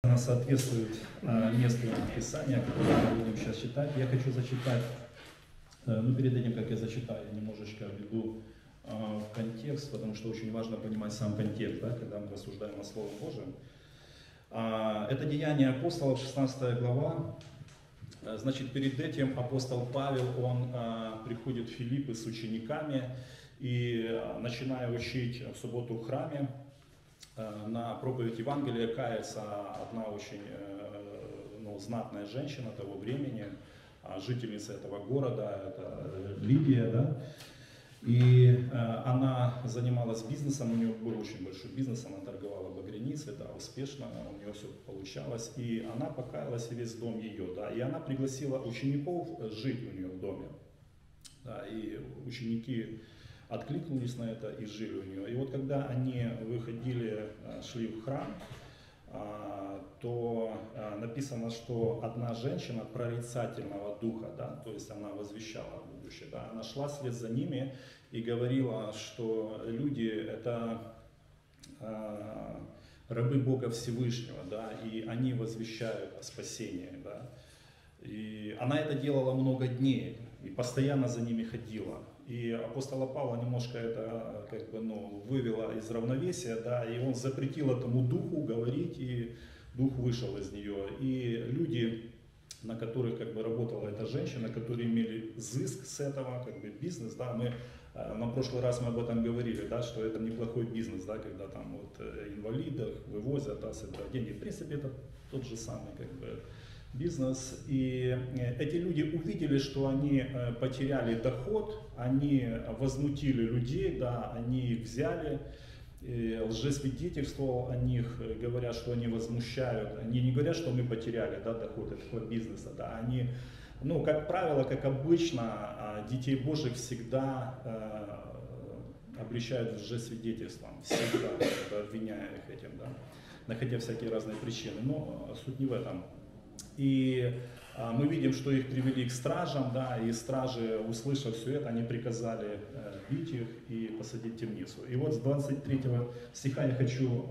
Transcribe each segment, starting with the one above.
Она соответствует месту Писания, которое мы будем сейчас читать. Я хочу зачитать, но перед этим, как я зачитаю, я немножечко введу в контекст, потому что очень важно понимать сам контекст, да, когда мы рассуждаем о Слове Божьем. Это Деяния апостолов, 16 глава. Значит, перед этим апостол Павел, он приходит в Филиппы с учениками и, начиная учить в субботу в храме, на проповедь Евангелия кается одна очень знатная женщина того времени, жительница этого города, это Лидия, да? И она занималась бизнесом, у нее был очень большой бизнес, она торговала багряницей, да, успешно, у нее все получалось, и она покаялась, и весь дом ее, да, и она пригласила учеников жить у нее в доме, да, и ученики откликнулись на это и жили у нее. И вот когда они выходили, шли в храм, то написано, что одна женщина прорицательного духа, да, то есть она возвещала будущее, да, она шла вслед за ними и говорила, что люди это рабы Бога Всевышнего, да, и они возвещают о спасении, да. И она это делала много дней и постоянно за ними ходила. И апостола Павла немножко это вывело из равновесия, да, и он запретил этому духу говорить, и дух вышел из нее. И люди, на которых работала эта женщина, которые имели зыск с этого, бизнес, да, мы на прошлый раз мы об этом говорили, да, что это неплохой бизнес, да, когда там инвалидов вывозят, да, собирают деньги. В принципе, это тот же самый бизнес, и эти люди увидели, что они потеряли доход, они возмутили людей, да, они их взяли, лжесвидетельствовал о них, говорят, что они возмущают, они не говорят, что мы потеряли, да, доход этого бизнеса, да, они, как правило, как обычно, детей Божьих всегда обличают лжесвидетельством, всегда обвиняя их этим, да, находя всякие разные причины, но суть не в этом. И мы видим, что их привели к стражам, да, и стражи, услышав все это, они приказали бить их и посадить в темницу. И вот с 23 стиха я хочу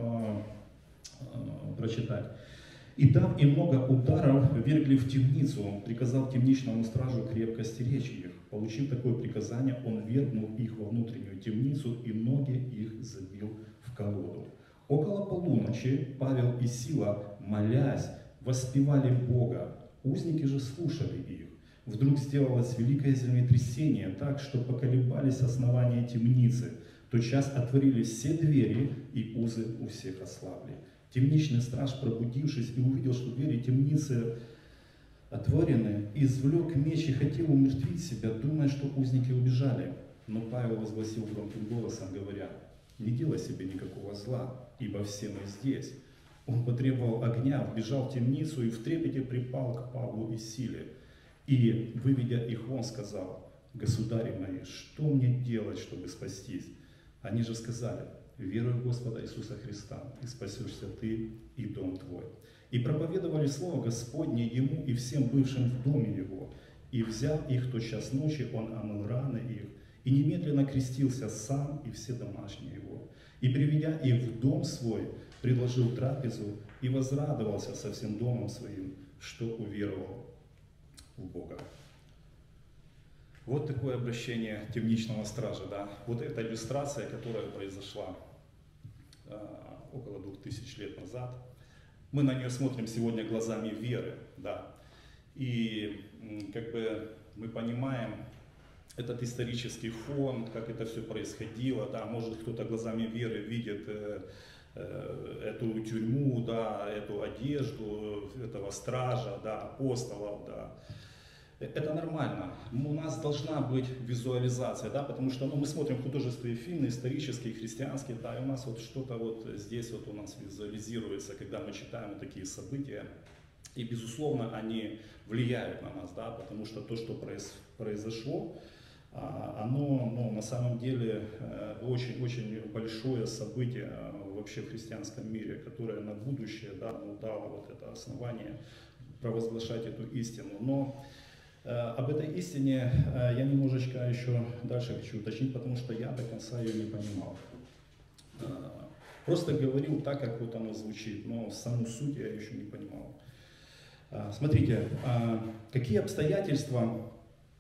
прочитать. «И дав им много ударов, ввергли в темницу, он приказал темничному стражу крепко стеречь их. Получив такое приказание, он ввергнул их во внутреннюю темницу и ноги их забил в колоду. Около полуночи Павел и Сила, молясь, воспевали Бога. Узники же слушали их. Вдруг сделалось великое землетрясение, так что поколебались основания темницы. Тотчас отворились все двери, и узы у всех ослабли. Темничный страж, пробудившись и увидел, что двери темницы отворены, извлек меч и хотел умертвить себя, думая, что узники убежали. Но Павел возгласил громким голосом, говоря: «Не делай себе никакого зла, ибо все мы здесь». Он потребовал огня, вбежал в темницу и в трепете припал к Павлу и Силе. И, выведя их вон, сказал: «Государи мои, что мне делать, чтобы спастись?» Они же сказали: «Веруй в Господа Иисуса Христа, и спасешься ты и дом твой». И проповедовали слово Господне ему и всем бывшим в доме его. И, взяв их тотчас ночи, он омыл раны их, и немедленно крестился сам и все домашние его. И, приведя их в дом свой, предложил трапезу и возрадовался со всем домом своим, что уверовал в Бога. Вот такое обращение темничного стража, да. Вот эта иллюстрация, которая произошла около 2000 лет назад. Мы на нее смотрим сегодня глазами веры, да. И мы понимаем этот исторический фон, как это все происходило, да. Может, кто-то глазами веры видит эту тюрьму, да, эту одежду этого стража, да, апостолов, да. Это нормально. У нас должна быть визуализация, да, потому что мы смотрим художественные фильмы, исторические, христианские, да, и у нас что-то здесь у нас визуализируется, когда мы читаем такие события. И, безусловно, они влияют на нас, да, потому что то, что произошло, оно на самом деле очень-очень большое событие вообще в христианском мире, которое на будущее, да, дало это основание провозглашать эту истину. Но об этой истине я немножечко еще дальше хочу уточнить, потому что я до конца ее не понимал. просто говорил так, как вот оно звучит, но саму суть я еще не понимал. Смотрите, какие обстоятельства,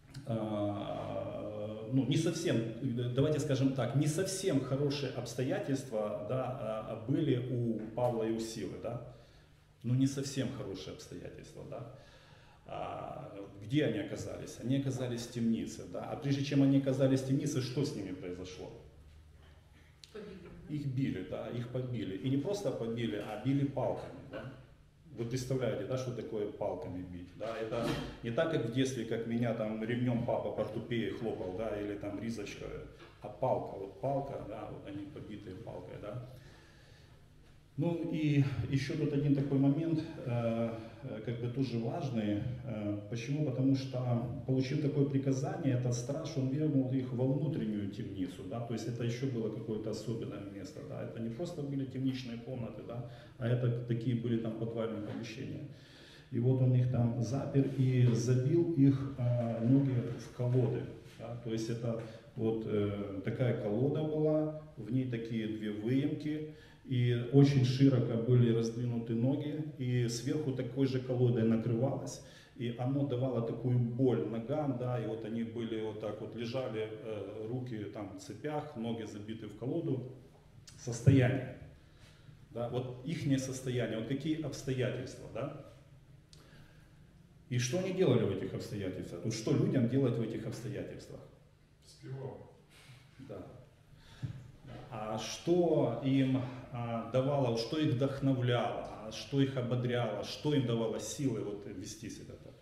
ну не совсем, давайте скажем так, не совсем хорошие обстоятельства, да, были у Павла и у Силы, да, ну не совсем хорошие обстоятельства, да. Где они оказались? Они оказались в темнице, да, а прежде чем они оказались в темнице, что с ними произошло? Их били, да, их побили. И не просто побили, а били палками. Да? Вы представляете, да, что такое палками бить? Да? Это не так, как в детстве, как меня там ремнем папа по тупее хлопал, да, или там ризочка, а палка, вот палка, да, вот они побитые палкой, да. Ну и еще тут один такой момент, как бы тоже важный. Почему? Потому что, получив такое приказание, этот страж, он вернул их во внутреннюю темницу, да, то есть это еще было какое-то особенное место, да, это не просто были темничные комнаты, да, а это такие были там подвальные помещения. И вот он их там запер и забил их ноги в колоды, да, то есть это вот такая колода была, в ней такие две выемки, и очень широко были раздвинуты ноги, и сверху такой же колодой накрывалось, и оно давало такую боль ногам, да, и вот они были вот так вот, лежали, руки там в цепях, ноги забиты в колоду, состояние, да, вот ихнее состояние, вот какие обстоятельства, да, и что они делали в этих обстоятельствах, вот что людям делать в этих обстоятельствах? Спевал. Да. А что им давало, что их вдохновляло, что их ободряло, что им давало силы вот вести себя так?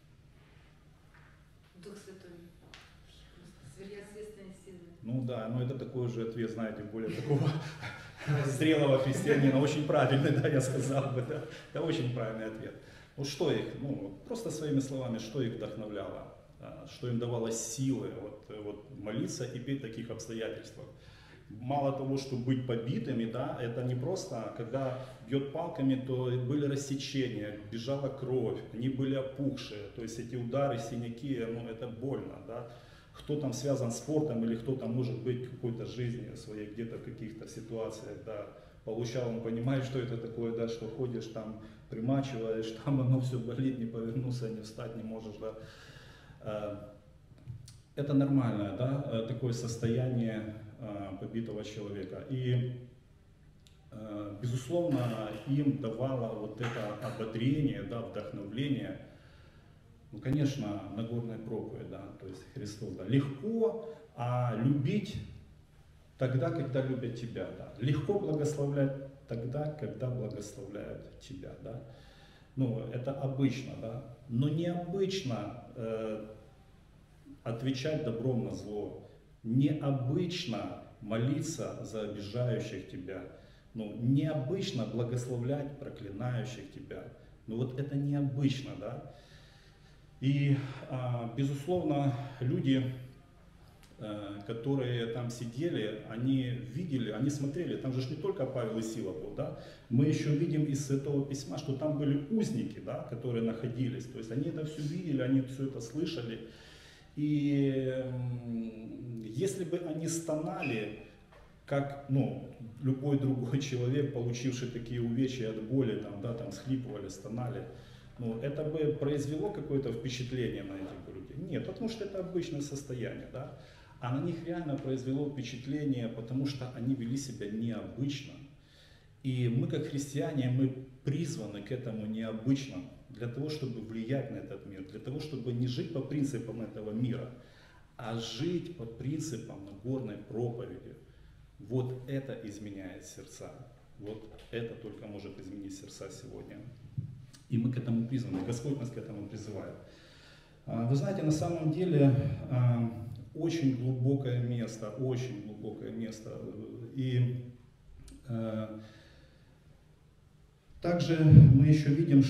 Дух Святой, сверхъестественные силы. Ну да, но это такой же ответ, знаете, более такого зрелого христианина, очень правильный, да, я сказал бы, да, это очень правильный ответ. Ну что их, ну просто своими словами, что их вдохновляло, что им давало силы вот молиться и петь в таких обстоятельствах. Мало того, что быть побитыми, да, это не просто, когда бьет палками, то были рассечения, бежала кровь, они были опухшие, то есть эти удары, синяки, ну это больно, да. Кто там связан с спортом или кто там может быть в какой-то жизни своей, где-то в каких-то ситуациях, да, получал, он понимает, что это такое, да, что ходишь там, примачиваешь, там оно все болит, не повернуться, не встать не можешь, да. Это нормальное, да, такое состояние побитого человека. И, безусловно, им давало вот это ободрение, да, вдохновление, ну, конечно, Нагорная проповедь, да, то есть Христос, да. Легко любить тогда, когда любят тебя, да. Легко благословлять тогда, когда благословляют тебя, да. Ну, это обычно, да. Но необычно отвечать добром на зло. Необычно молиться за обижающих тебя. Ну, необычно благословлять проклинающих тебя. Ну вот это необычно, да. И, безусловно, люди, которые там сидели, они видели, они смотрели, там же не только Павел и Сила был, да. Мы еще видим из Святого Письма, что там были узники, да, которые находились. То есть они это все видели, они все это слышали. И если бы они стонали, как любой другой человек, получивший такие увечья от боли, там, да, там схлипывали, стонали, это бы произвело какое-то впечатление на этих людей? Нет, потому что это обычное состояние, да? А на них реально произвело впечатление, потому что они вели себя необычно. И мы, как христиане, мы призваны к этому необычному, для того, чтобы влиять на этот мир, для того, чтобы не жить по принципам этого мира, а жить по принципам Нагорной проповеди. Вот это изменяет сердца. Вот это только может изменить сердца сегодня. И мы к этому призваны, Господь нас к этому призывает. Вы знаете, на самом деле очень глубокое место. И также мы еще видим,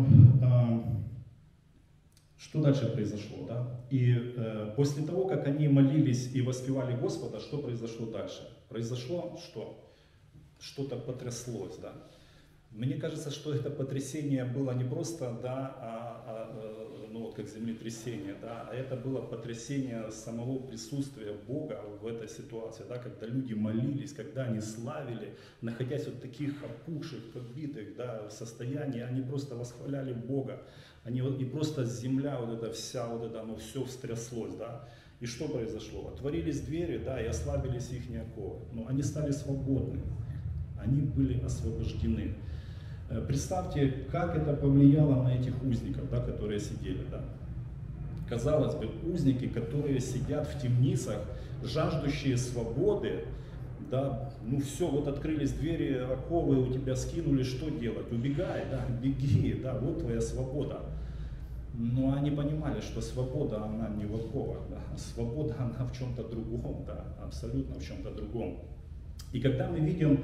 что дальше произошло. Да? И после того, как они молились и воспевали Господа, что произошло дальше? Произошло что? Что-то потряслось. Да? Мне кажется, что это потрясение было не просто, да, ну вот как землетрясение, да, а это было потрясение самого присутствия Бога в этой ситуации, да, когда люди молились, когда они славили, находясь вот таких опухших, побитых, да, в состоянии, они просто восхваляли Бога, они вот, и просто земля вот эта вся, вот это, оно все встряслось, да. И что произошло? Отворились двери, да, и ослабились их оковы, но они стали свободны, они были освобождены. Представьте, как это повлияло на этих узников, да, которые сидели. Да. Казалось бы, узники, которые сидят в темницах, жаждущие свободы, да, ну все, вот открылись двери, оковы у тебя скинули, что делать? Убегай, да, беги, да, вот твоя свобода. Но они понимали, что свобода, она не в оковах, да, свобода, она в чем-то другом, да, абсолютно в чем-то другом. И когда мы видим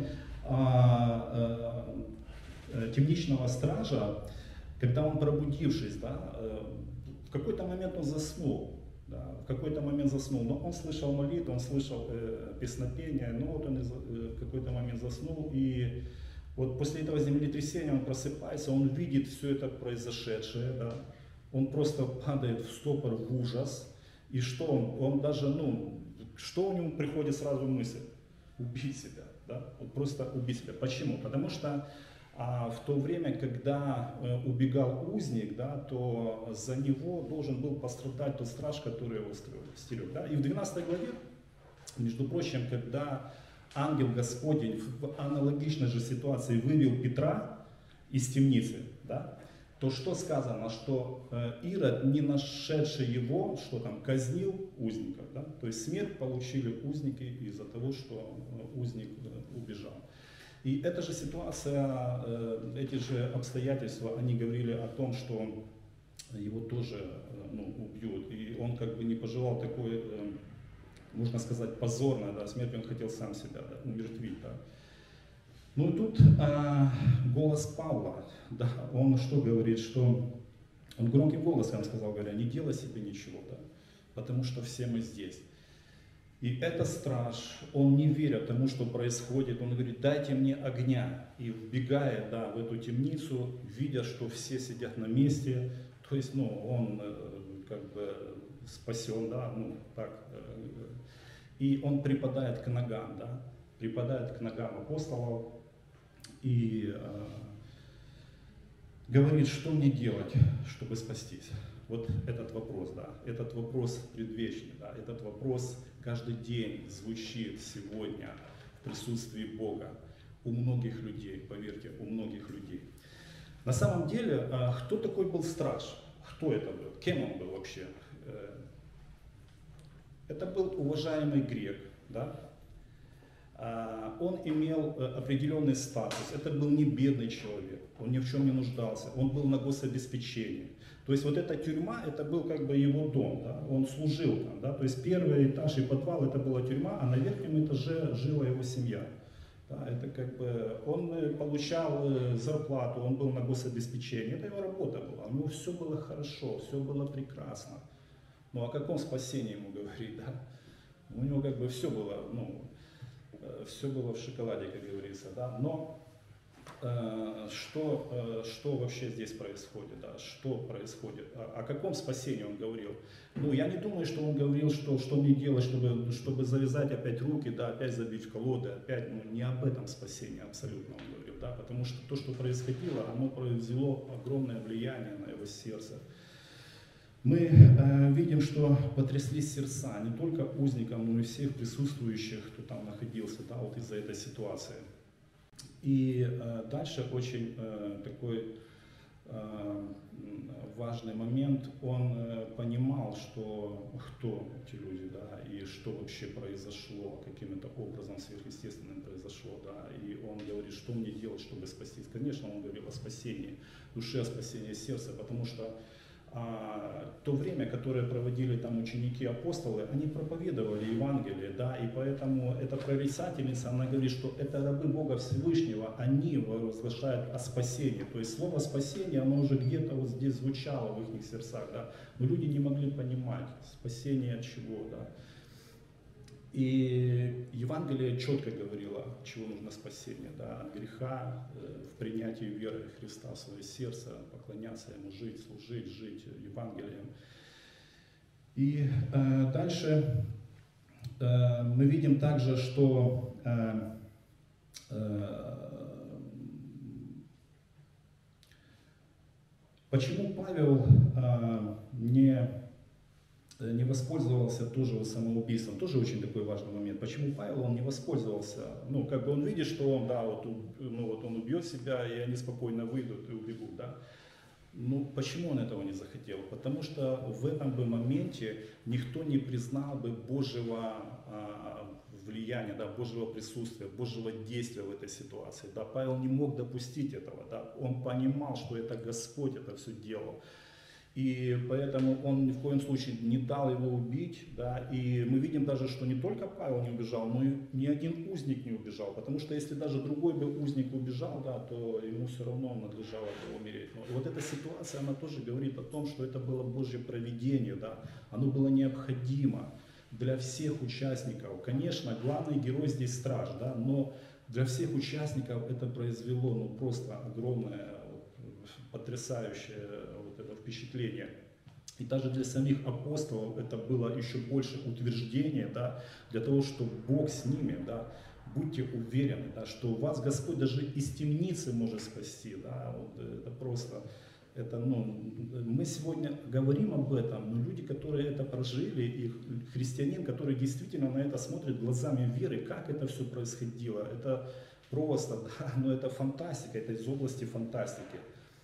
темничного стража, когда он, пробудившись, да, в какой-то момент он заснул, да, в какой-то момент заснул, но он слышал молитву, он слышал песнопение, но вот он в какой-то момент заснул, и вот после этого землетрясения он просыпается, он видит все это произошедшее, да, он просто падает в стопор, в ужас, и что он даже, ну, что у него приходит сразу мысль? Убить себя, да, вот просто убить себя. Почему? Потому что в то время, когда убегал узник, да, то за него должен был пострадать тот страж, который его стерег. Да? И в 12 главе, между прочим, когда ангел Господень в аналогичной же ситуации вывел Петра из темницы, да, то что сказано, что Ирод, не нашедший его, что там, казнил узников. Да? То есть смерть получили узники из-за того, что узник убежал. И эта же ситуация, эти же обстоятельства, они говорили о том, что его тоже убьют. И он как бы не пожелал такой, можно сказать, позорной, да, смерти, он хотел сам себя, да, умертвить. Да. Ну и тут голос Павла, да, он что говорит, что он громким голосом сказал, говоря, не делай себе ничего, да, потому что все мы здесь. И этот страж, он не веря тому, что происходит, он говорит, дайте мне огня. И вбегая, да, в эту темницу, видя, что все сидят на месте, то есть, ну, он как бы спасен, да, ну, так. И он припадает к ногам, да, припадает к ногам апостолов и говорит, что мне делать, чтобы спастись. Вот этот вопрос, да, этот вопрос предвечный, да, этот вопрос каждый день звучит сегодня в присутствии Бога у многих людей, поверьте, у многих людей. На самом деле, кто такой был страж? Кто это был? Кем он был вообще? Это был уважаемый грек, да? Он имел определенный статус, это был не бедный человек, он ни в чем не нуждался, он был на гособеспечении. То есть вот эта тюрьма, это был как бы его дом, да? Он служил там, да? То есть первый этаж и подвал это была тюрьма, а на верхнем этаже жила его семья. Да? Это как бы он получал зарплату, он был на гособеспечении, это его работа была, у него все было хорошо, все было прекрасно. Ну о каком спасении ему говорить, да? У него как бы все было, ну, все было в шоколаде, как говорится, да, но что вообще здесь происходит, да, что происходит, о каком спасении он говорил? Ну, я не думаю, что он говорил, что мне делать, чтобы завязать опять руки, да, опять забить в колоды, опять, ну, не об этом спасении абсолютно он говорил, да, потому что то, что происходило, оно произвело огромное влияние на его сердце. Мы видим, что потряслись сердца не только узникам, но и всех присутствующих, кто там находился, да, вот из-за этой ситуации. И дальше очень такой важный момент, он понимал, что кто эти люди, да, и что вообще произошло, каким-то образом сверхъестественным произошло, да, и он говорит, что мне делать, чтобы спастись. Конечно, он говорил о спасении души, о спасении сердца, потому что то время, которое проводили там ученики апостолы, они проповедовали Евангелие, да, и поэтому эта прорицательница, она говорит, что это рабы Бога Всевышнего, они возглашают о спасении, то есть слово спасение, оно уже где-то вот здесь звучало в их сердцах, да, но люди не могли понимать, спасение от чего, да. И Евангелие четко говорило, чего нужно спасение, да, от греха, в принятии веры Христа в свое сердце, поклоняться Ему, жить, служить, жить Евангелием. И дальше мы видим также, что почему Павел не воспользовался тоже самоубийством, тоже очень такой важный момент. Почему Павел он не воспользовался? Ну, как бы он видит, что он, да, вот он убьет себя, и они спокойно выйдут и убегут, да. Ну, почему он этого не захотел? Потому что в этом бы моменте никто не признал бы Божьего влияния, да, Божьего присутствия, Божьего действия в этой ситуации. Да. Павел не мог допустить этого, да. Он понимал, что это Господь это все делал. И поэтому он ни в коем случае не дал его убить. Да. И мы видим даже, что не только Павел не убежал, но и ни один узник не убежал. Потому что если даже другой бы узник убежал, да, то ему все равно надлежало бы умереть. Но вот эта ситуация, она тоже говорит о том, что это было Божье провидение. Да. Оно было необходимо для всех участников. Конечно, главный герой здесь страж, да, но для всех участников это произвело ну, просто огромное, потрясающее вот это впечатление. И даже для самих апостолов это было еще больше утверждение, да, для того, чтобы Бог с ними, да, будьте уверены, да, что вас Господь даже из темницы может спасти. Да, вот это просто, это, ну, мы сегодня говорим об этом, но люди, которые это прожили, и христианин, который действительно на это смотрит глазами веры, как это все происходило, это просто, да, но это фантастика, это из области фантастики.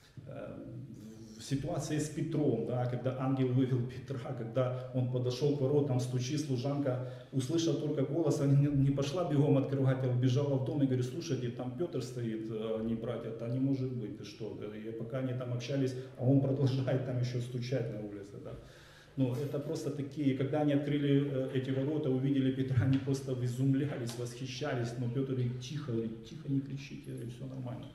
Ситуация с Петром, да, когда ангел вывел Петра, когда он подошел к воротам, стучит, служанка, услышав только голос, она не пошла бегом открывать, а убежала в дом и говорит: слушайте, там Петр стоит, они братья, это не может быть, ты что? И пока они там общались, а он продолжает там еще стучать на улице. Да. Ну, это просто такие, когда они открыли эти ворота, увидели Петра, они просто изумлялись, восхищались, но Петр говорит: тихо, не кричите, все нормально.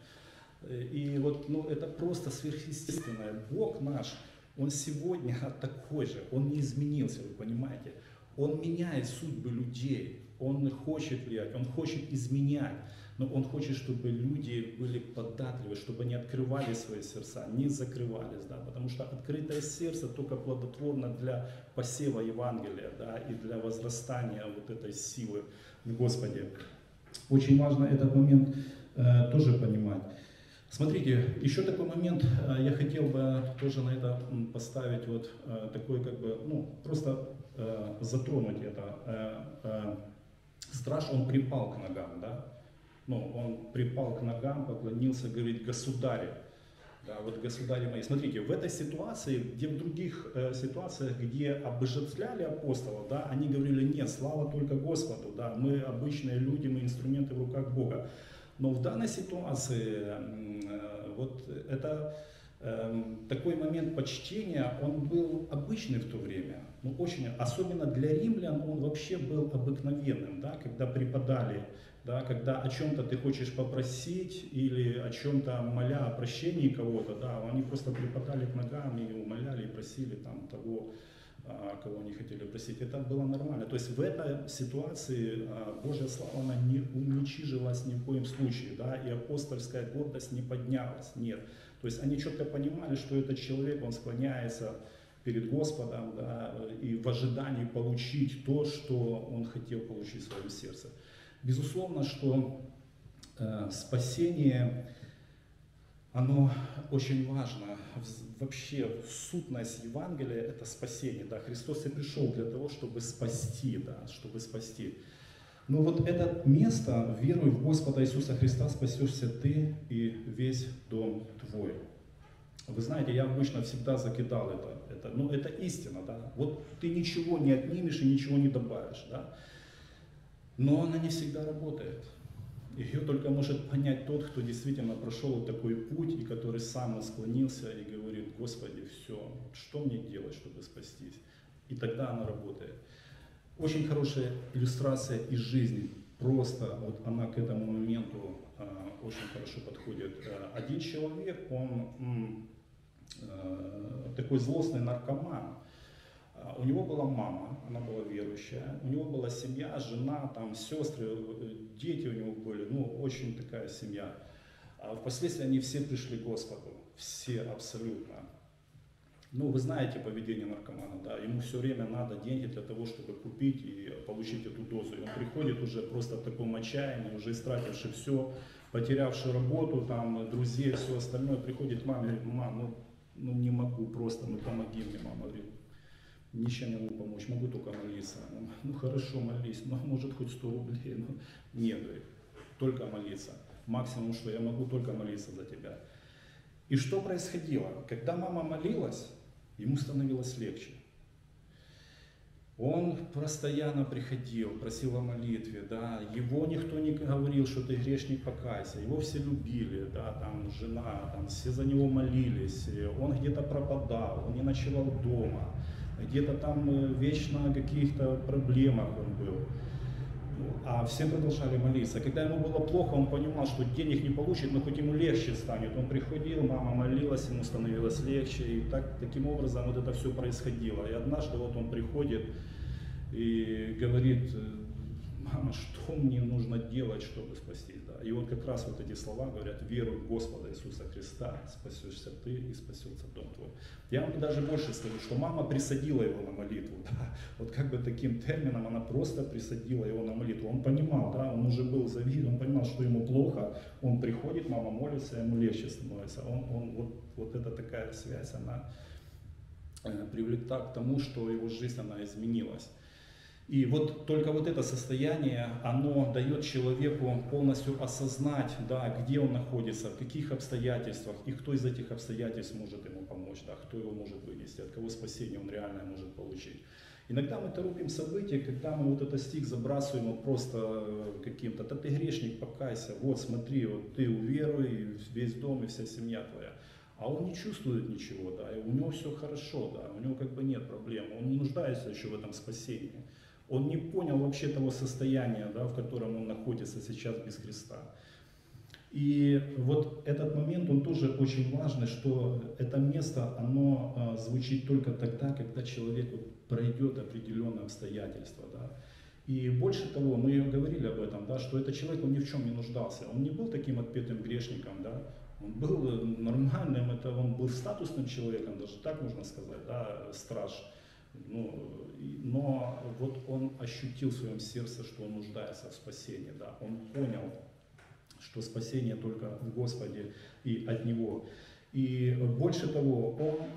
И вот, ну, это просто сверхъестественное. Бог наш, Он сегодня такой же, Он не изменился, вы понимаете. Он меняет судьбы людей, Он хочет влиять, Он хочет изменять, но Он хочет, чтобы люди были податливы, чтобы они открывали свои сердца, не закрывались, да, потому что открытое сердце только плодотворно для посева Евангелия, да, и для возрастания вот этой силы в Господе. Очень важно этот момент тоже понимать. Смотрите, еще такой момент, я хотел бы тоже на это поставить вот такой как бы, ну, просто затронуть это. Страж, он припал к ногам, да, ну, он припал к ногам, поклонился, говорит: государь, да, вот государи мои. Смотрите, в этой ситуации, где в других ситуациях, где обожествляли апостолов, да, они говорили: нет, слава только Господу, да, мы обычные люди, мы инструменты в руках Бога. Но в данной ситуации вот это такой момент почтения, он был обычный в то время, ну, очень, особенно для римлян он вообще был обыкновенным, да, когда преподали, да, когда о чем-то ты хочешь попросить или о чем-то моля о прощении кого-то, да, они просто припадали к ногам и умоляли, и просили там того, кого они хотели просить. Это было нормально. То есть в этой ситуации Божья слава, она не уничижилась ни в коем случае, да, и апостольская гордость не поднялась, нет. То есть они четко понимали, что этот человек, он склоняется перед Господом, да, и в ожидании получить то, что он хотел получить в своем сердце. Безусловно, что спасение, оно очень важно. Вообще сутность Евангелия — это спасение. Да? Христос и пришел для того, чтобы спасти, да, чтобы спасти. Но вот это место, веруй в Господа Иисуса Христа, спасешься ты и весь дом твой. Вы знаете, я обычно всегда закидал это. Ну, это истина, да. Вот ты ничего не отнимешь и ничего не добавишь, да. Но она не всегда работает. Ее только может понять тот, кто действительно прошел такой путь, и который сам склонился и говорит: Господи, все, что мне делать, чтобы спастись? И тогда она работает. Очень хорошая иллюстрация из жизни. Просто вот она к этому моменту очень хорошо подходит. Один человек, он такой злостный наркоман. У него была мама, она была верующая, у него была семья, жена, там, сестры, дети у него были, ну, очень такая семья. А впоследствии они все пришли к Господу, все абсолютно. Ну, вы знаете поведение наркомана, да, ему все время надо деньги для того, чтобы купить и получить эту дозу. И он приходит уже просто в таком отчаянии, уже истративший все, потерявший работу, там, друзей, все остальное, приходит к маме и говорит: мам, ну не могу просто, ну помоги мне, мама говорит. Ничем не могу помочь, могу только молиться. Ну хорошо, молись, но может хоть 100 рублей. Ну, нет, говорит, только молиться. Максимум, что я могу, только молиться за тебя. И что происходило? Когда мама молилась, ему становилось легче. Он постоянно приходил, просил о молитве, да, его никто не говорил, что ты грешник, покайся, его все любили, да, там жена, там все за него молились, он где-то пропадал, он не ночевал дома, где-то там вечно о каких-то проблемах он был. А все продолжали молиться. Когда ему было плохо, он понимал, что денег не получит, но хоть ему легче станет. Он приходил, мама молилась, ему становилось легче. И таким образом вот это все происходило. И однажды вот он приходит и говорит: мама, что мне нужно делать, чтобы спастись? Да? И вот как раз вот эти слова говорят: веруй в Господа Иисуса Христа, спасешься ты и спасется дом твой. Я вам даже больше скажу, что мама присадила его на молитву. Да? Вот как бы таким термином она просто присадила его на молитву. Он понимал, да, он уже был завиден, он понимал, что ему плохо, он приходит, мама молится, ему легче становится. Вот эта такая связь, она привлекла к тому, что его жизнь, она изменилась. И вот только вот это состояние, оно дает человеку полностью осознать, да, где он находится, в каких обстоятельствах, и кто из этих обстоятельств может ему помочь, да, кто его может вынести, от кого спасение он реально может получить. Иногда мы торопим события, когда мы вот этот стих забрасываем вот просто каким-то: да ты грешник, покайся, вот смотри, вот ты уверуй, весь дом и вся семья твоя. А он не чувствует ничего, да, и у него все хорошо, да, у него как бы нет проблем, он не нуждается еще в этом спасении. Он не понял вообще того состояния, да, в котором он находится сейчас без Христа. И вот этот момент, он тоже очень важный, что это место, оно звучит только тогда, когда человек пройдет определенные обстоятельства. Да. И больше того, мы говорили об этом, да, что этот человек, он ни в чем не нуждался. Он не был таким отпетым грешником, да. Он был нормальным, он был статусным человеком, даже так можно сказать, да, страж. Но вот он ощутил в своем сердце, что он нуждается в спасении, да, он понял, что спасение только в Господе и от Него. И больше того,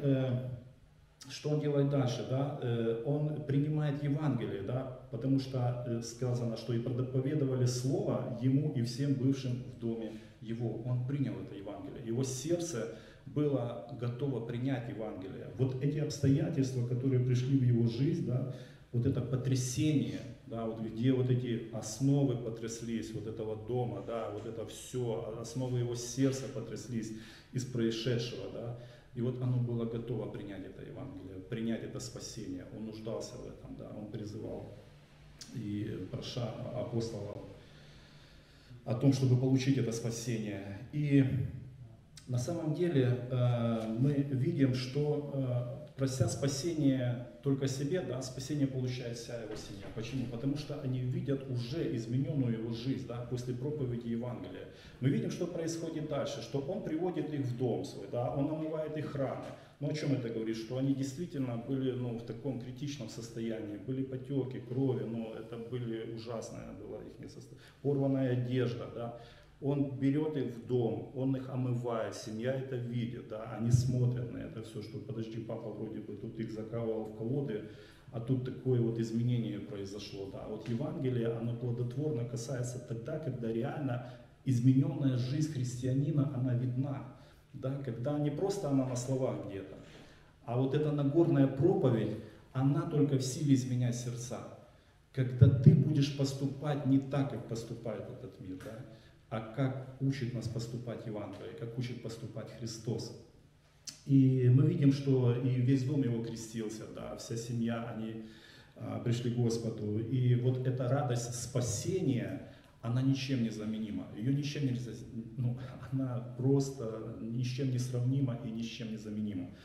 что он делает дальше, да, он принимает Евангелие, да, потому что сказано, что и проповедовали Слово ему и всем бывшим в доме его. Он принял это Евангелие, его сердце было готово принять Евангелие. Вот эти обстоятельства, которые пришли в его жизнь, да, вот это потрясение, да, вот где вот эти основы потряслись, вот этого дома, да, вот это все, основы его сердца потряслись из происшедшего, да, и вот оно было готово принять это Евангелие, принять это спасение. Он нуждался в этом, да, он призывал и проша апостолов о том, чтобы получить это спасение. И на самом деле мы видим, что прося спасения только себе, да, спасение получает вся его семья. Почему? Потому что они видят уже измененную его жизнь, да, после проповеди Евангелия. Мы видим, что происходит дальше, что он приводит их в дом свой, да, он омывает их раны. Но о чем это говорит? Что они действительно были в таком критичном состоянии, были потеки, крови, но это были ужасное было их состояние, порванная одежда, да. Он берет их в дом, он их омывает, семья это видит, да, они смотрят на это все, что подожди, папа вроде бы тут их закалывал в колоды, а тут такое вот изменение произошло, да. Вот Евангелие, оно плодотворно касается тогда, когда реально измененная жизнь христианина, она видна, да, когда не просто она на словах где-то, а вот эта Нагорная проповедь, она только в силе изменять сердца, когда ты будешь поступать не так, как поступает этот мир, да, а как учит нас поступать Евангелие, как учит поступать Христос. И мы видим, что и весь дом его крестился, да, вся семья, они пришли к Господу. И вот эта радость спасения, она ничем не заменима. Ее ничем нельзя, она просто ни с чем не сравнима и ни с чем не заменима.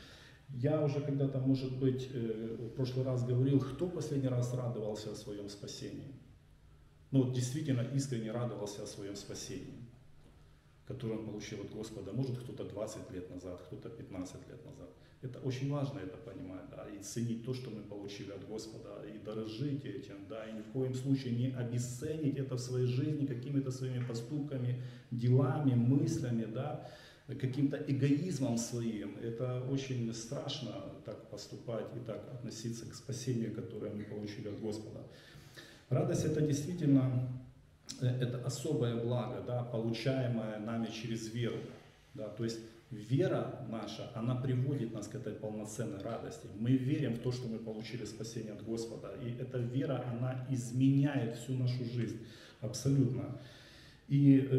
Я уже когда-то, может быть, в прошлый раз говорил, кто последний раз радовался о своем спасении? Ну, вот действительно искренне радовался о своем спасении, которое он получил от Господа. Может, кто-то 20 лет назад, кто-то 15 лет назад. Это очень важно это понимать, да, и ценить то, что мы получили от Господа, и дорожить этим, да, и ни в коем случае не обесценить это в своей жизни какими-то своими поступками, делами, мыслями, да, каким-то эгоизмом своим. Это очень страшно так поступать и так относиться к спасению, которое мы получили от Господа. Радость — это действительно это особое благо, да, получаемое нами через веру. Да, то есть вера наша, она приводит нас к этой полноценной радости. Мы верим в то, что мы получили спасение от Господа. И эта вера, она изменяет всю нашу жизнь абсолютно. И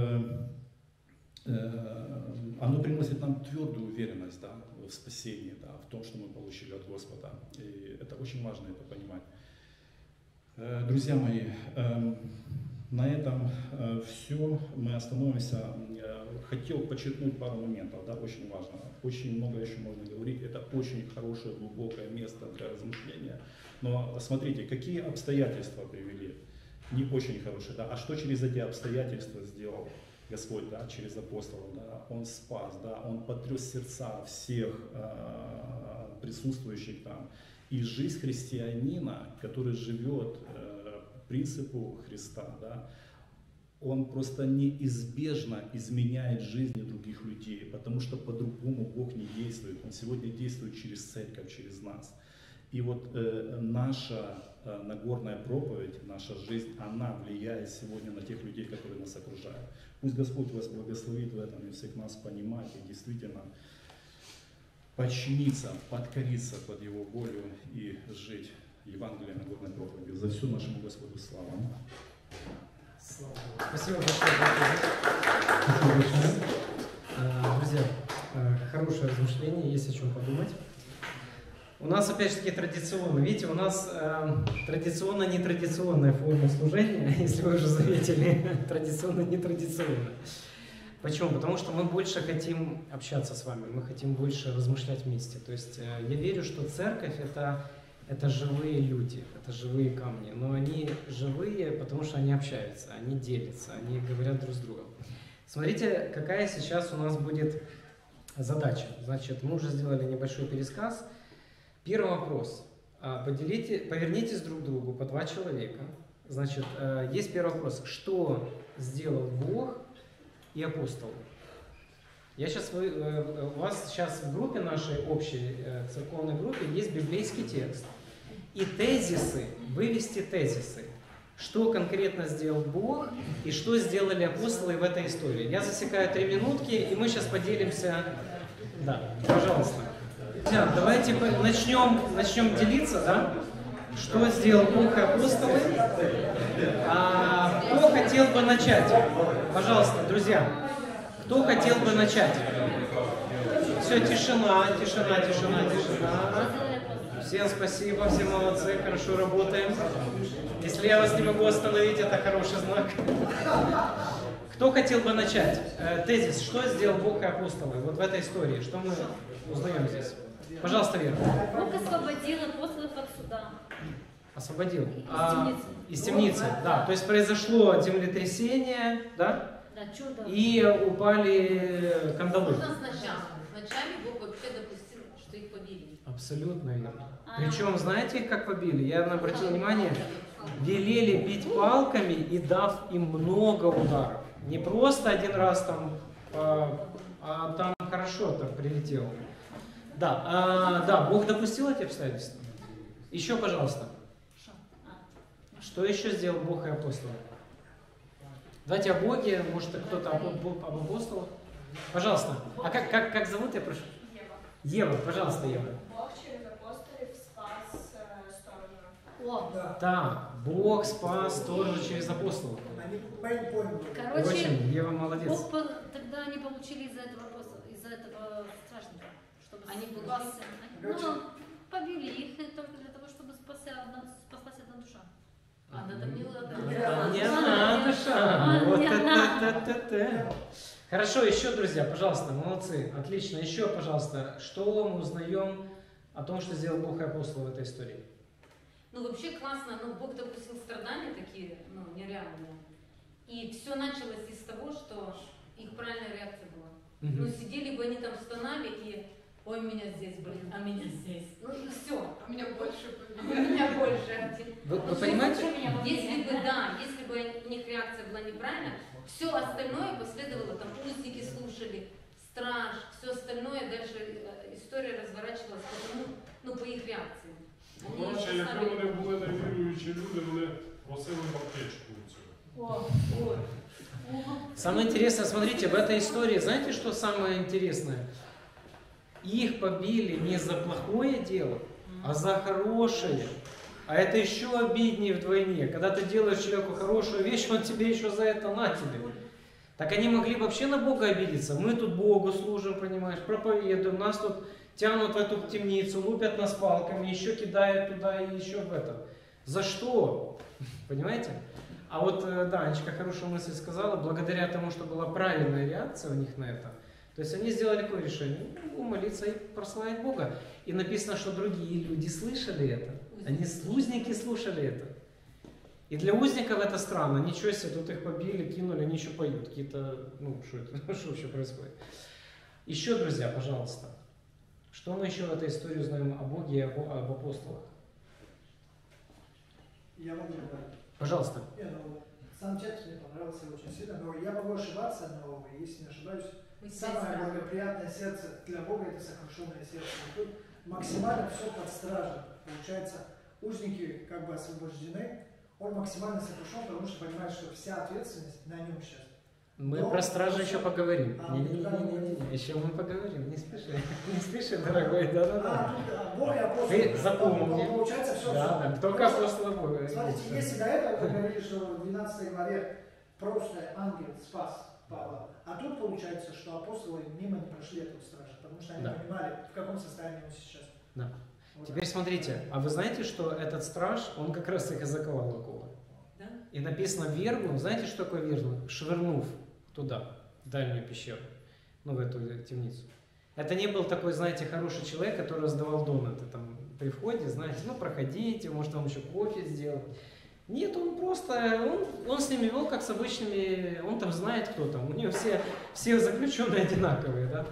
оно приносит нам твердую уверенность, да, в спасении, да, в том, что мы получили от Господа. И это очень важно это понимать. Друзья мои, на этом все. Мы остановимся. Хотел подчеркнуть пару моментов, да, очень важно. Очень много еще можно говорить. Это очень хорошее, глубокое место для размышления. Но смотрите, какие обстоятельства привели. Не очень хорошие, да. А что через эти обстоятельства сделал Господь, да, через апостолов, да, Он спас, да, Он потряс сердца всех присутствующих там. И жизнь христианина, который живет по принципу Христа, да, он просто неизбежно изменяет жизни других людей, потому что по-другому Бог не действует. Он сегодня действует через церковь, через нас. И вот наша Нагорная проповедь, наша жизнь, она влияет сегодня на тех людей, которые нас окружают. Пусть Господь вас благословит в этом и всех нас понимать и действительно подчиниться, подкориться под Его волю и жить Евангелием Нагорной проповеди. За все нашему Господу слава. Спасибо большое. Друзья, хорошее размышление, есть о чем подумать. У нас опять же таки традиционно, видите, у нас традиционно-нетрадиционная форма служения, если вы уже заметили, традиционно-нетрадиционно. Почему? Потому что мы больше хотим общаться с вами, мы хотим больше размышлять вместе. То есть я верю, что церковь это живые люди, это живые камни, но они живые, потому что они общаются, они делятся, они говорят друг с другом. Смотрите, какая сейчас у нас будет задача. Значит, мы уже сделали небольшой пересказ. Первый вопрос. Повернитесь друг к другу по 2 человека. Значит, есть первый вопрос. Что сделал Бог и апостолы? У вас сейчас в группе нашей общей церковной группе есть библейский текст. И тезисы, вывести тезисы. Что конкретно сделал Бог и что сделали апостолы в этой истории. Я засекаю 3 минутки, и мы сейчас поделимся. Да, пожалуйста. Давайте начнем делиться, да? Что сделал Бог и апостолы? Кто хотел бы начать? Пожалуйста, друзья. Кто хотел бы начать? Все, тишина. Всем спасибо, все молодцы, хорошо работаем. Если я вас не могу остановить, это хороший знак. Кто хотел бы начать? Тезис. Что сделал Бог и апостолы? Вот в этой истории. Что мы узнаем здесь? Пожалуйста, Вера. Бог освободил апостолов от суда. Освободил. Из темницы. Из темницы, да. То есть произошло землетрясение, да? Да, чудо. И упали кандалы. Можно сначала. Вначале Бог вообще допустил, что их побили. Абсолютно верно. Причем, знаете, их как побили? Я обратил внимание, велели бить палками и дав им много ударов. Не просто один раз там, а там хорошо так прилетело. Да, Бог допустил эти обстоятельства. Еще, пожалуйста. Что еще сделал Бог и апостолы? Давайте о Боге, может кто-то об апостолах. Пожалуйста. А как зовут, я прошу? Ева, пожалуйста, Ева. Бог через апостолов спас сторожа. Да, Бог спас сторожа через апостолов. Короче, Очень, Ева молодец. Бог тогда они получили из-за этого стражника, чтобы Они спасся. Побили их только для того, чтобы спаслась одна душа. Она так не ладно. Не одна душа. Вот это. Хорошо, еще, друзья, пожалуйста, молодцы, отлично. Еще, пожалуйста, что мы узнаем о том, что сделал Бог и апостол в этой истории? Ну, вообще классно, ну, Бог допустил страдания такие, ну, нереальные. И все началось из того, что их правильная реакция была. Ну, сидели бы они там, стонали и, ой, меня здесь, блин, а меня здесь. Ну, и все. А меня больше. А меня больше. Вы понимаете? Если бы, да, если бы у них реакция была неправильная, все остальное последовало, там, узники слушали, страж, все остальное, дальше история разворачивалась ну, по их реакции. Они Коротше, якби вони були невіруючі люди, вони просили б аптечку цю. Самое интересное, смотрите, в этой истории, знаете, что самое интересное? Их побили не за плохое дело, а за хорошее. А это еще обиднее вдвойне. Когда ты делаешь человеку хорошую вещь, он тебе еще за это на тебе. Так они могли вообще на Бога обидеться. Мы тут Богу служим, понимаешь, проповедуем, нас тут тянут в эту темницу, лупят нас палками, еще кидают туда и еще в это. За что? Понимаете? А вот, да, Анечка хорошую мысль сказала, благодаря тому, что была правильная реакция у них на это, то есть они сделали какое решение? Ну, молиться и прославить Бога. И написано, что другие люди слышали это. Они, узники, слушали это. И для узников это странно. Ничего себе, тут их побили, кинули, они еще поют. Какие-то, ну, что это, что вообще происходит? Еще, друзья, пожалуйста, что мы еще в этой истории узнаем о Боге и об апостолах? Я могу добавить. Пожалуйста. Сам текст мне понравился очень сильно, но я могу ошибаться, но если не ошибаюсь, самое благоприятное сердце для Бога – это сокрушенное сердце. И тут максимально все под стражей. Получается, узники как бы освобождены, он максимально сокрушен, потому что понимает, что вся ответственность на нем сейчас. Мы про стражу еще поговорим. Не-не-не, еще мы поговорим. Не спеши, не спеши, дорогой. Да-да-да. Бог и апостол. Ты запомни. Получается все. Да, только апостола Бога. Смотрите, если до этого вы говорили, что в 12 главе просто ангел спас Павла, а тут получается, что апостолы мимо не прошли этого стража, потому что они понимали, в каком состоянии он сейчас. Да. Вот. Теперь смотрите, а вы знаете, что этот страж, он как раз их и заковал в оковы? Да? И написано вергнув, знаете, что такое вергнув? Швырнув туда, в дальнюю пещеру, ну, в эту темницу. Это не был такой, знаете, хороший человек, который раздавал донаты там при входе, знаете, ну, проходите, может, вам еще кофе сделать. Нет, он просто, он с ними вел как с обычными, он там знает, кто там, у него все заключенные одинаковые, да.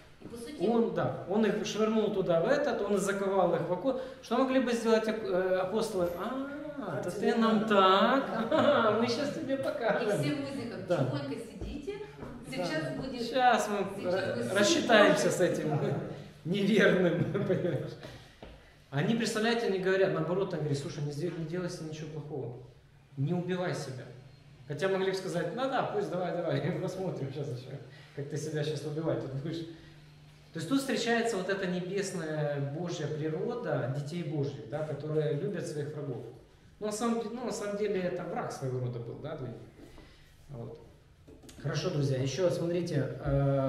Он их швырнул туда в этот, он заковал их в оковы. Что могли бы сделать апостолы? Это ты нам так, мы сейчас тебе покажем. И все узников, тихонько сидите, сейчас будет... Сейчас мы рассчитаемся с этим неверным, понимаешь. Они, представляете, они говорят, наоборот, они говорят, слушай, не делай себе ничего плохого, не убивай себя. Хотя могли бы сказать, ну да, пусть давай, посмотрим сейчас еще, как ты себя сейчас убивать тут будешь. То есть тут встречается вот эта небесная Божья природа детей Божьих, да, которые любят своих врагов. Но на самом деле это враг своего рода был, да, для них. Вот. Хорошо, друзья, еще смотрите,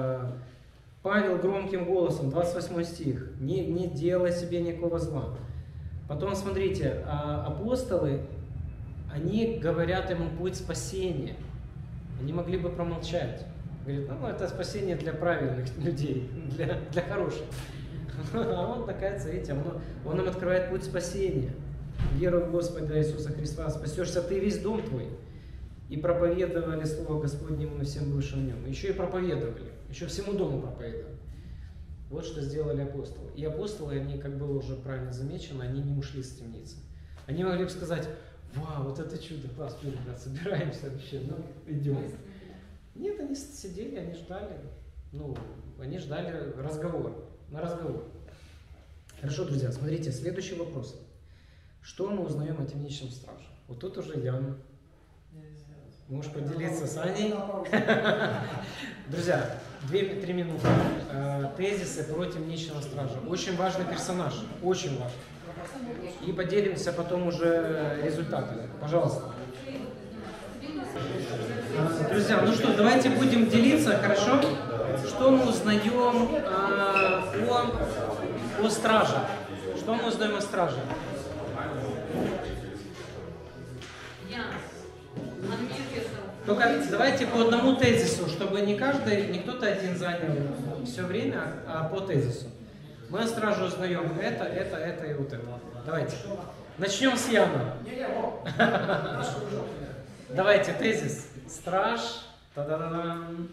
Павел громким голосом, 28 стих, не делай себе никакого зла. Потом смотрите, апостолы, они говорят ему путь спасения. Они могли бы промолчать. Говорит, ну это спасение для правильных людей, для хороших. А он такая, видите, он им открывает путь спасения. Веруй в Господа Иисуса Христа, спасешься ты и весь дом твой. И проповедовали Слово Господне ему и всем бывшим в нем. Еще и проповедовали, еще всему дому проповедовали. Вот что сделали апостолы. И апостолы, они, как было уже правильно замечено, они не ушли с темницы. Они могли бы сказать, вау, вот это чудо, класс, ребят, собираемся вообще, ну идем. Нет, они сидели, они ждали разговора, на разговор. Хорошо, друзья, смотрите, следующий вопрос. Что мы узнаем о темничном страже? Вот тут уже Ян. Можешь поделиться с Аней? Друзья, 2-3 минуты. Тезисы про темничного стража. Очень важный персонаж, очень важный. И поделимся потом уже результатами. Пожалуйста. Друзья, ну что, давайте будем делиться, хорошо? Что мы узнаем о страже? Что мы узнаем о страже? Я, unmute yourself. Только давайте по одному тезису, чтобы не кто-то один занял все время, а по тезису. Мы на стражу узнаем это и вот это. Давайте. Начнем с Яна. Давайте тезис. Страж. Та-да-да-дам.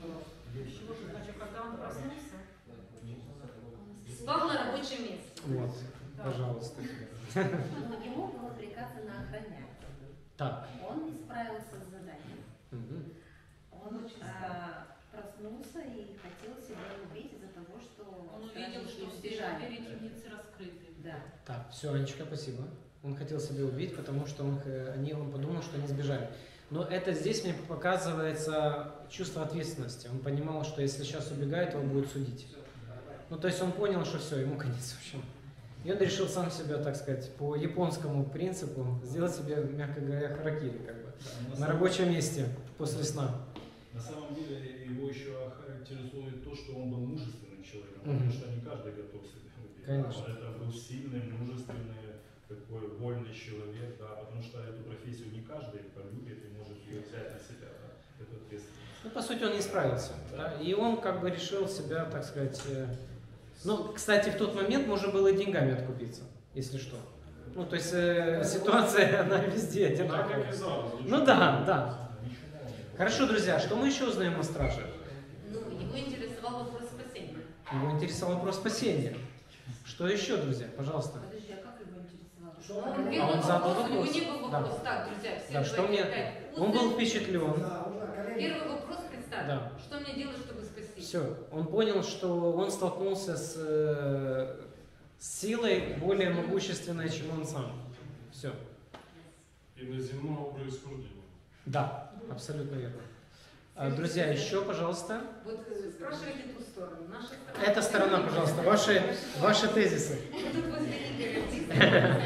Спал на рабочем месте. Вот, пожалуйста. Ему было приказано охранять. Так. Он не справился с заданием. Он проснулся и хотел себя убить из-за того, что Он увидел, что все двери темницы раскрыты. Да. Так, все, Анечка, спасибо. Он хотел себя убить, потому что он подумал, что они сбежали. Но это здесь мне показывается чувство ответственности. Он понимал, что если сейчас убегает, его будут судить. Ну, то есть он понял, что все, ему конец, в общем. И он решил сам себя, так сказать, по японскому принципу сделать себе, мягко говоря, харакири, как бы, на рабочем месте после сна. На самом деле его еще характеризует то, что он был мужественным человеком, потому что не каждый готов себя убить. Конечно. Это был сильный, мужественный, такой вольный человек, да, потому что эту профессию не каждый полюбит и может ее взять на себя, да, эту ответственность. Ну, по сути, он не справился. Да? И он как бы решил себя, так сказать... Ну, кстати, в тот момент можно было и деньгами откупиться, если что. Ну, то есть ситуация, она везде одинаковая. Ну да, да. Хорошо, друзья, что мы еще узнаем о страже? Ну, его интересовал вопрос спасения. Его интересовал вопрос спасения. Что еще, друзья? Пожалуйста. Подожди, а как его интересовало? Он задал вопрос. У него был вопрос. Так, друзья, все Да, что мне... Он был впечатлен. Первый вопрос представь. Да. Что мне делать, чтобы спасти? Все. Он понял, что он столкнулся с силой более могущественной, чем он сам. Все. Иноземного происхождения. Да, абсолютно верно. Друзья, еще, пожалуйста. Вот спрашивайте ту сторону. Наша сторона. Эта сторона, пожалуйста, ваши тезисы. Тут возле Игоря.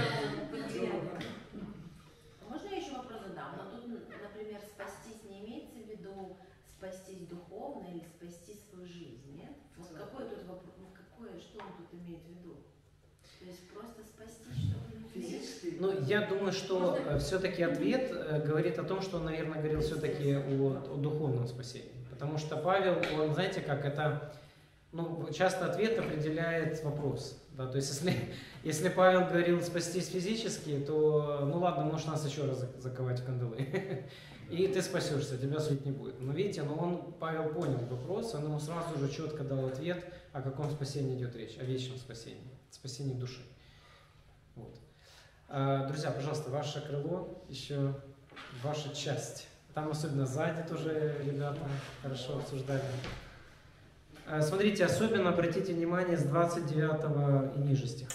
Можно я еще вопрос задам? Но тут, например, спастись не имеется в виду спастись духовно или спасти свою жизнь, нет? Вот какой тут вопрос, что он тут имеет в виду? То есть просто спастись, чтобы не Физически. Ну, я думаю, что все-таки ответ говорит о том, что он, наверное, говорил все-таки о духовном спасении. Потому что Павел, он, знаете, как это, ну, часто ответ определяет вопрос. Да? То есть, если Павел говорил спастись физически, то, ну ладно, можешь нас еще раз заковать в кандалы. И ты спасешься, тебя судить не будет. Но видите, Павел понял вопрос, он ему сразу же четко дал ответ, о каком спасении идет речь, о вечном спасении, спасении души. Вот. Друзья, пожалуйста, ваше крыло, еще ваша часть. Там особенно сзади тоже ребята хорошо обсуждали. Смотрите, особенно обратите внимание с 29 и ниже стиха.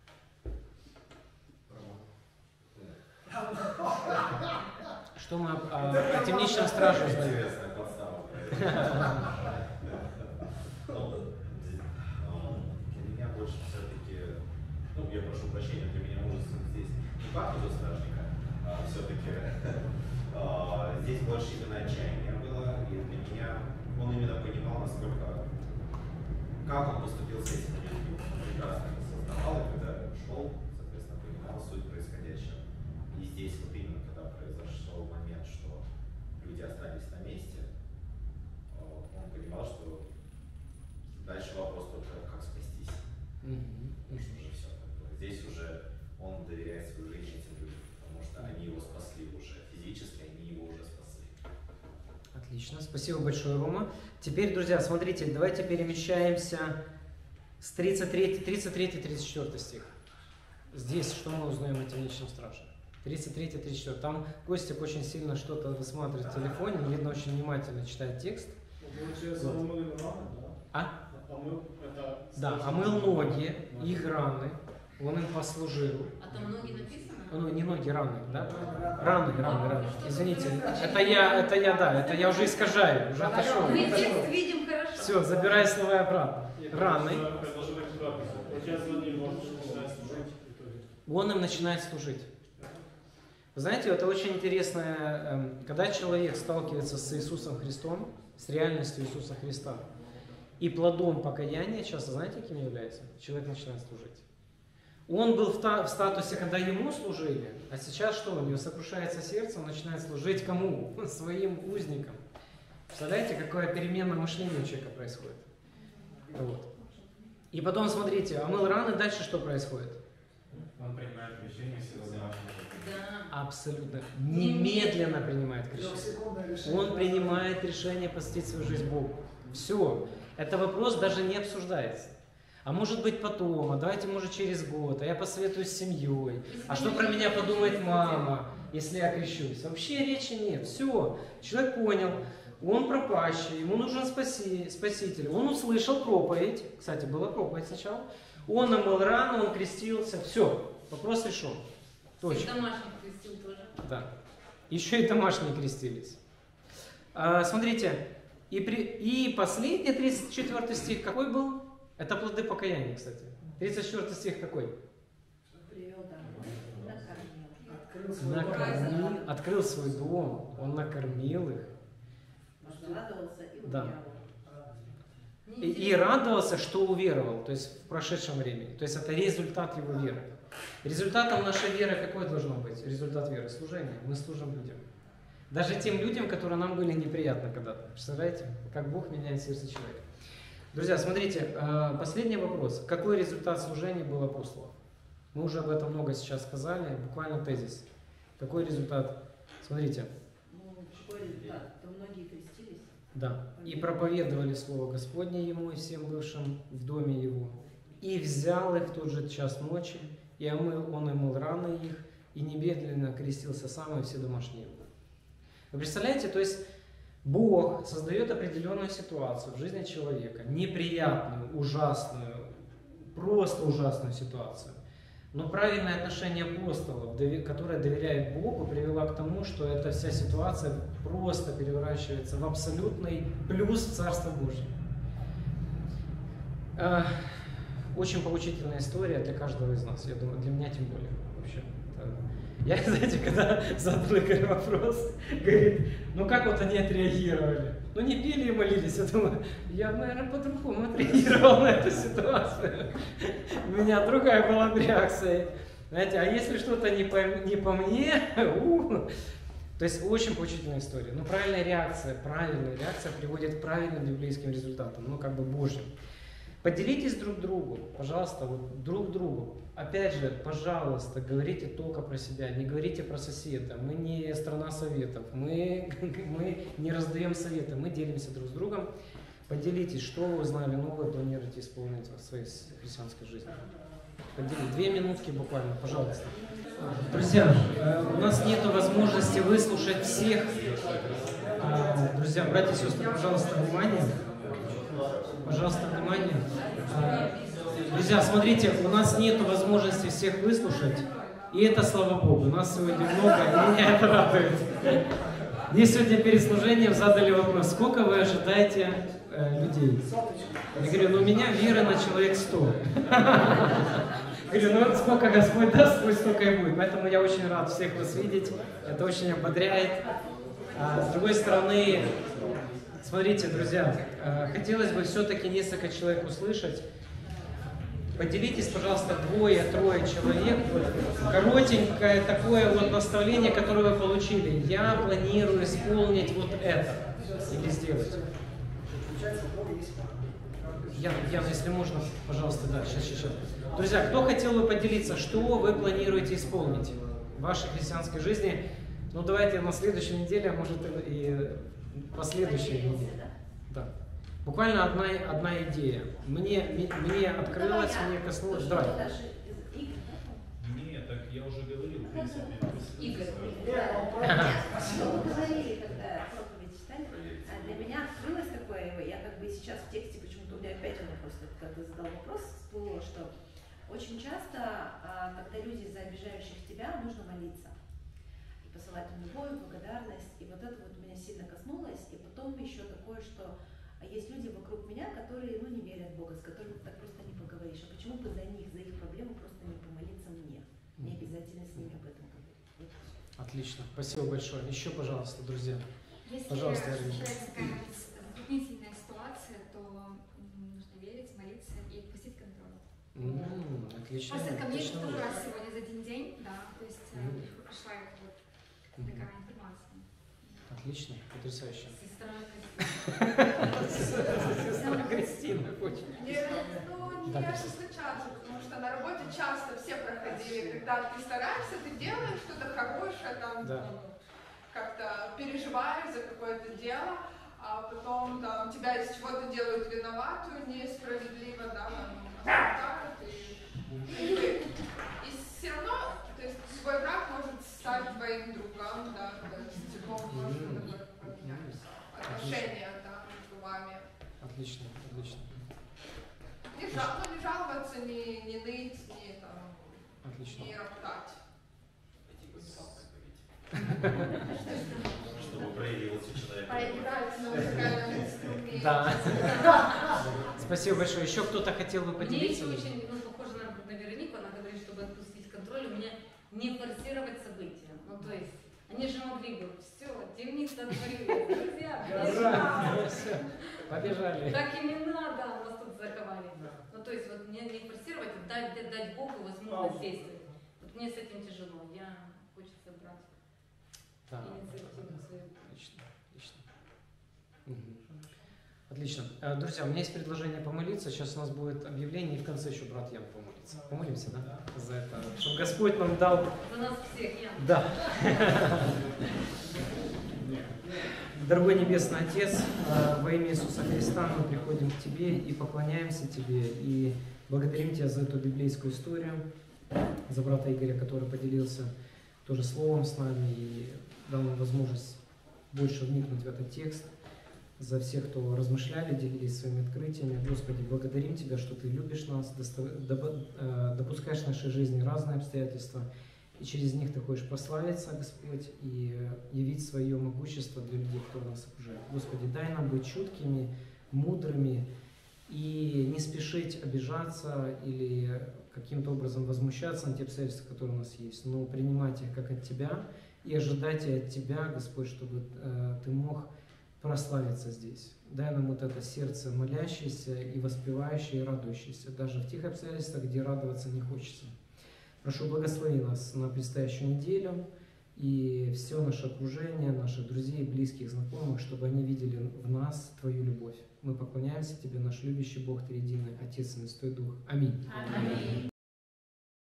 Что мы о темничном страже узнаем? Для меня больше все-таки, ну, я прошу прощения, для меня ужас здесь не пахнет стражника, а все-таки здесь больше именно отчаяние было, и для меня он именно понимал, насколько, как он поступил с этими людьми. Он прекрасно это осознавал, и когда шел, соответственно, понимал суть происходящего. И здесь вот именно, когда произошел момент, что люди остались на месте, он понимал, что дальше вопрос только, как спастись. Потому что уже все. Здесь уже он доверяет свою жизнь этим людям, потому что они его спасли уже физически, они его уже спасли. Отлично, спасибо большое, Рома. Теперь, друзья, смотрите, давайте перемещаемся с 33-34 стих. Здесь что мы узнаем о темничном страже? 33-34. Там Костик очень сильно что-то высматривает в телефоне, видно, очень внимательно читает текст. Да, омыл ноги, их раны, он им послужил. А там ноги написано? Ну, не ноги, раны, да? Раны. Извините, это я уже искажаю, уже отошел. Мы текст видим хорошо. Все, забирай слова обратно. Раны. Он им начинает служить. Вы знаете, это очень интересно, когда человек сталкивается с Иисусом Христом, с реальностью Иисуса Христа, и плодом покаяния часто, знаете, каким является? Человек начинает служить. Он был в статусе, когда ему служили, а сейчас что? У него сокрушается сердце, он начинает служить кому? Своим узникам. Представляете, какая перемена мышления у человека происходит? Вот. И потом, смотрите, омыл раны, дальше что происходит? Он принимает крещение силы домашнего. Да. Абсолютно. Немедленно принимает крещение. Он принимает решение посвятить свою жизнь Богу. Все. Это вопрос даже не обсуждается. А может быть потом, а давайте, может, через год, а я посоветуюсь с семьей. А что про меня подумает мама, если я крещусь? Вообще речи нет. Все. Человек понял. Он пропащий, ему нужен спаситель. Он услышал проповедь. Кстати, была проповедь сначала. Он омыл рану, он крестился. Все, вопрос решен. Точно. И домашних крестил тоже. Да. Еще и домашние крестились. Смотрите, и последний 34 стих какой был? Это плоды покаяния, кстати. 34 стих какой? Накормил, открыл свой дом, он накормил их. Радовался и да. уверовал. И радовался, что уверовал, то есть в прошедшем времени. То есть это результат его веры. Результатом нашей веры какой должно быть? Результат веры? Служение. Мы служим людям. Даже тем людям, которые нам были неприятны когда-то. Представляете, как Бог меняет сердце человека. Друзья, смотрите, последний вопрос. Какой результат служения был апостолов? Мы уже об этом много сейчас сказали, буквально тезис. Какой результат? Смотрите. Какой результат? То многие крестились. Да. И проповедовали Слово Господне ему и всем бывшим в доме его. И взял их в тот же час ночи, и он омыл раны их, и немедленно крестился сам и все домашние его. Вы представляете, то есть Бог создает определенную ситуацию в жизни человека, неприятную, ужасную, просто ужасную ситуацию. Но правильное отношение апостолов, которое доверяет Богу, привело к тому, что эта вся ситуация просто переворачивается в абсолютный плюс в Царство Божье. Очень поучительная история для каждого из нас, я думаю, для меня тем более вообще. Я, знаете, когда задал Игорь вопрос, говорит, ну как вот они отреагировали? Ну не пели и молились. Я думаю, я, наверное, по-другому отреагировал на эту ситуацию. У меня другая была реакция. Знаете, а если что-то не по мне, То есть очень поучительная история. Но правильная реакция приводит к правильным библейским результатам, ну как бы Божьим. Поделитесь друг другу, пожалуйста, вот друг другу. Опять же, пожалуйста, говорите только про себя, не говорите про соседа. Мы не страна советов, мы не раздаем советы, мы делимся друг с другом. Поделитесь, что вы узнали новое, планируете исполнить в своей христианской жизни. Поделитесь. 2 минутки буквально, пожалуйста. Друзья, у нас нет возможности выслушать всех. Друзья, братья и сестры, пожалуйста, внимание. Пожалуйста, внимание. Друзья, смотрите, у нас нет возможности всех выслушать, и это слава Богу. У нас сегодня много, и меня это радует. Мне сегодня перед служением задали вопрос, сколько вы ожидаете людей? Я говорю, ну у меня веры на человек 100. Говорю, ну сколько Господь даст, пусть столько и будет. Поэтому я очень рад всех вас видеть, это очень ободряет. С другой стороны, смотрите, друзья, хотелось бы все-таки несколько человек услышать. Поделитесь, пожалуйста, 2-3 человек. Коротенькое такое вот наставление, которое вы получили. Я планирую исполнить вот это. Или сделать. Ян, если можно, пожалуйста, да, сейчас. Друзья, кто хотел бы поделиться, что вы планируете исполнить в вашей христианской жизни? Ну, давайте на следующей неделе, а может и последующей неделе. Да. Буквально одна идея. Мне открылась, мне коснулась. Давай. Нет, так я уже говорил, в принципе. Игорь. Мы говорили, когда проповедь читали, для меня открылось такое, я как бы сейчас в тексте почему-то у меня опять оно просто, когда ты задал вопрос, всплыло, что очень часто, когда люди за обижающих тебя, нужно молиться. И посылать им любовь, благодарность. И вот это вот меня сильно коснулось. И потом еще такое, что есть люди вокруг меня, которые не верят в Бога, с которыми ты так просто не поговоришь. А почему бы за них, за их проблемы просто не помолиться мне? Не обязательно с ними об этом говорить. Вот. Отлично. Спасибо большое. Еще, пожалуйста, друзья. Если пожалуйста, случается какая-то затруднительная ситуация, то нужно верить, молиться и отпустить контроль. Отлично. Просто ко мне Отлично. второй раз сегодня за один день, да, то есть пришла вот такая информация. Отлично, потрясающе. Сестра Кристина, очень. Ну, не особо часто, потому что на работе часто все проходили, когда ты стараешься, ты делаешь что-то хорошее, там, как-то переживаешь за какое-то дело, а потом там, тебя из чего-то делают виноватую, несправедливо, да, там, осуждают, и все равно, то есть свой враг может стать твоим другом, да, то есть можно поменять отношения, да, между вами. Отлично, отлично. Не жаловаться, не ныть, не там, Отлично. не роптать. Чтобы проявился человек. Поиграть на музыкальном инструменте. Да. Спасибо большое. Еще кто-то хотел бы поделиться? Мне еще очень похоже на Веронику, она говорит, чтобы отпустить контроль, у меня не форсировать события. Ну, то есть, они же могли бы, все, темница отворилась, друзья, побежали. Так и не надо, нас тут заковали. Ну, то есть, вот не форсировать, дать Богу возможность действовать. Вот мне с этим тяжело, хочется брать инициативу свою. Отлично, отлично. Отлично. Друзья, у меня есть предложение помолиться. Сейчас у нас будет объявление, и в конце еще брат Ян помолится. Помолимся, да? За это. Чтобы Господь нам дал... За нас всех, Ян. Да. Дорогой Небесный Отец, во имя Иисуса Христа мы приходим к Тебе и поклоняемся Тебе, и благодарим Тебя за эту библейскую историю, за брата Игоря, который поделился тоже словом с нами и дал нам возможность больше вникнуть в этот текст, за всех, кто размышляли, делились своими открытиями. Господи, благодарим Тебя, что Ты любишь нас, допускаешь в нашей жизни разные обстоятельства, и через них Ты хочешь прославиться, Господь, и явить свое могущество для людей, которые нас окружают. Господи, дай нам быть чуткими, мудрыми, и не спешить обижаться или каким-то образом возмущаться на те обстоятельства, которые у нас есть, но принимать их как от Тебя и ожидать и от Тебя, Господь, чтобы Ты мог прославиться здесь. Дай нам вот это сердце молящееся и воспевающее, и радующееся, даже в тех обстоятельствах, где радоваться не хочется. Прошу, благослови нас на предстоящую неделю и все наше окружение, наших друзей, близких, знакомых, чтобы они видели в нас Твою любовь. Мы поклоняемся Тебе, наш любящий Бог, Триединый, Отец и Святой Дух. Аминь. Аминь.